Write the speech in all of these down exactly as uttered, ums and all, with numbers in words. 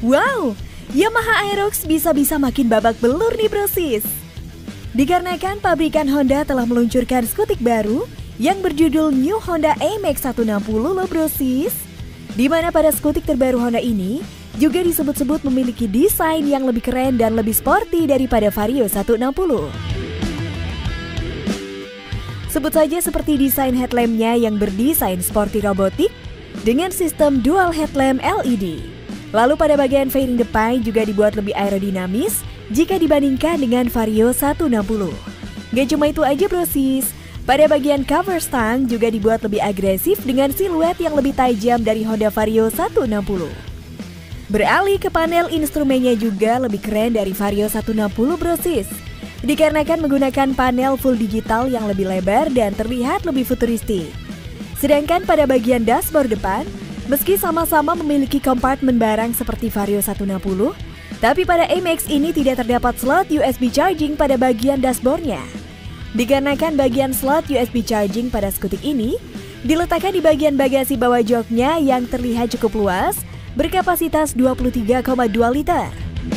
Wow, Yamaha Aerox bisa-bisa makin babak belur nih brosis. Dikarenakan pabrikan Honda telah meluncurkan skutik baru yang berjudul New Honda A M X seratus enam puluh loh brosis. Di mana pada skutik terbaru Honda ini juga disebut-sebut memiliki desain yang lebih keren dan lebih sporty daripada Vario seratus enam puluh. Sebut saja seperti desain headlampnya yang berdesain sporty robotik dengan sistem dual headlamp L E D. Lalu pada bagian fairing depan juga dibuat lebih aerodinamis jika dibandingkan dengan Vario seratus enam puluh. Gak cuma itu aja brosis, pada bagian cover stang juga dibuat lebih agresif dengan siluet yang lebih tajam dari Honda Vario seratus enam puluh. Beralih ke panel instrumennya juga lebih keren dari Vario seratus enam puluh brosis. Dikarenakan menggunakan panel full digital yang lebih lebar dan terlihat lebih futuristik. Sedangkan pada bagian dashboard depan, meski sama-sama memiliki kompartemen barang seperti Vario seratus enam puluh, tapi pada A M X ini tidak terdapat slot U S B charging pada bagian dashboardnya. Dikarenakan bagian slot U S B charging pada skutik ini diletakkan di bagian bagasi bawah joknya yang terlihat cukup luas, berkapasitas dua puluh tiga koma dua liter.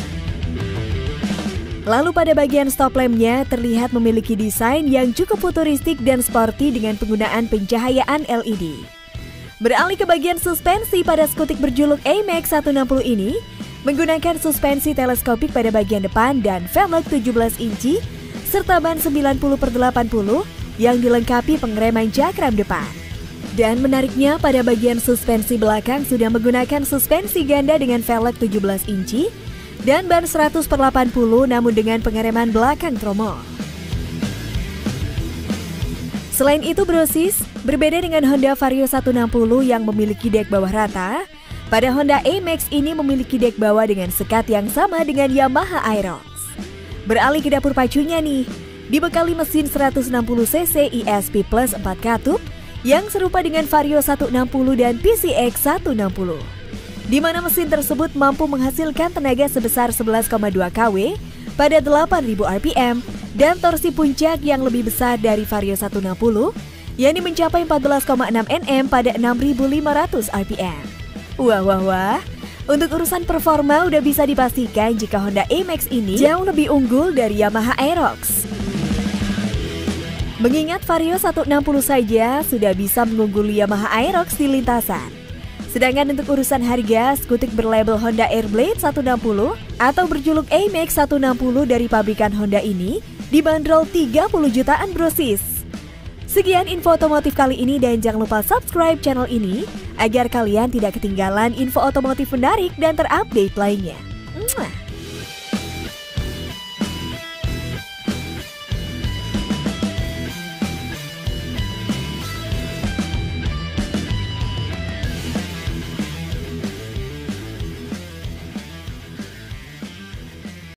Lalu pada bagian stop lampnya terlihat memiliki desain yang cukup futuristik dan sporty dengan penggunaan pencahayaan L E D. Beralih ke bagian suspensi pada skutik berjuluk A M X seratus enam puluh ini, menggunakan suspensi teleskopik pada bagian depan dan velg tujuh belas inci, serta ban sembilan puluh per delapan puluh yang dilengkapi pengereman cakram depan. Dan menariknya pada bagian suspensi belakang sudah menggunakan suspensi ganda dengan velg tujuh belas inci dan ban seratus per delapan puluh namun dengan pengereman belakang tromol. Selain itu brosis, berbeda dengan Honda Vario seratus enam puluh yang memiliki dek bawah rata, pada Honda A M X ini memiliki dek bawah dengan sekat yang sama dengan Yamaha Aerox. Beralih ke dapur pacunya nih, dibekali mesin seratus enam puluh cc E S P Plus empat katup yang serupa dengan Vario seratus enam puluh dan P C X seratus enam puluh. Di mana mesin tersebut mampu menghasilkan tenaga sebesar sebelas koma dua kilowatt pada delapan ribu R P M dan torsi puncak yang lebih besar dari Vario seratus enam puluh, yakni mencapai empat belas koma enam newton meter pada enam ribu lima ratus R P M. Wah wah wah, untuk urusan performa udah bisa dipastikan jika Honda A M X ini jauh lebih unggul dari Yamaha Aerox. Mengingat Vario seratus enam puluh saja sudah bisa mengungguli Yamaha Aerox di lintasan. Sedangkan untuk urusan harga, skutik berlabel Honda Airblade seratus enam puluh atau berjuluk A M X seratus enam puluh dari pabrikan Honda ini dibanderol tiga puluh jutaan brosis. Sekian info otomotif kali ini dan jangan lupa subscribe channel ini agar kalian tidak ketinggalan info otomotif menarik dan terupdate lainnya.